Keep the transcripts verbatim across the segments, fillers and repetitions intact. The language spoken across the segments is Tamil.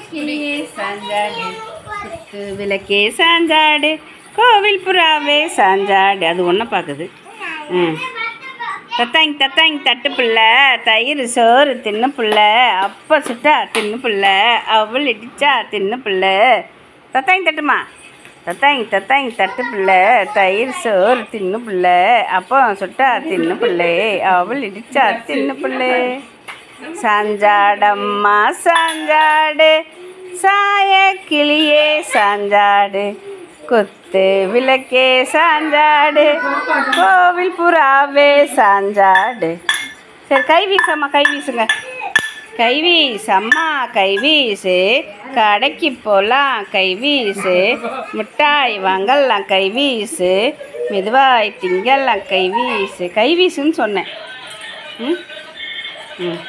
கிளியே சாஞ்சாடு, குத்து விளக்கே சாஞ்சாடு, கோவில் புறாவே சாஞ்சாடு. அது ஒன்றை பார்க்குது. ம் தத்தாங்க தத்தாங்க தட்டு பிள்ளை, தயிர் சோறு தின்னு பிள்ளை, அப்பா சுட்டா தின்னு பிள்ளை, அவள் இடிச்சா தின்னு பிள்ளை. தத்தாங்க தட்டுமா, தத்தாங்க தத்தாங்க தட்டு பிள்ளை, தயிர் சோறு தின்னு பிள்ளை, அப்பா சுட்டா தின்னு பிள்ளை, அவள் இடிச்சா தின்னு பிள்ளை. சாஞ்சாடம்மா சாஞ்சாடு, சாய கிளியே சாஞ்சாடு, குத்து விளக்கே சாஞ்சாடு, கோவில் புறாவே சாஞ்சாடு. சரி கை வீசம்மா, கை வீசுங்க, கை வீசம்மா கை வீசு, கடைக்கு போகலாம் கை வீசு, மிட்டாய் வாங்கலாம் கை வீசு, மெதுவாய் திங்கலாம் கை வீசு. கை வீசுன்னு சொன்னேன். ம் ம்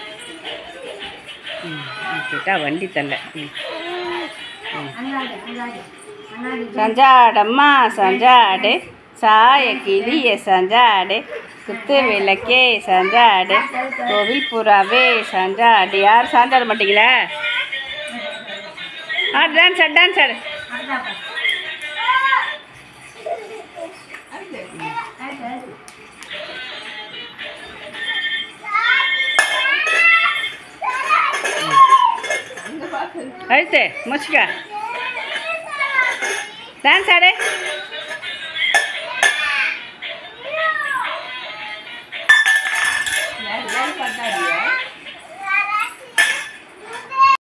கேட்டா வண்டி தள்ள. ம் சாஞ்சாடம்மா சாஞ்சாடு, சாய கிளிய சாஞ்சாடு, குத்து விளக்கே சாஞ்சாடு, கோவில் புறாவே சாஞ்சாடு. யார் சாஞ்சாட மாட்டீங்களா? ஆ டான்ஸ் ஆடு டான்ஸ் ஆடு. அழுத்து முச்சுக்கா டான்ஸ் ஆடு.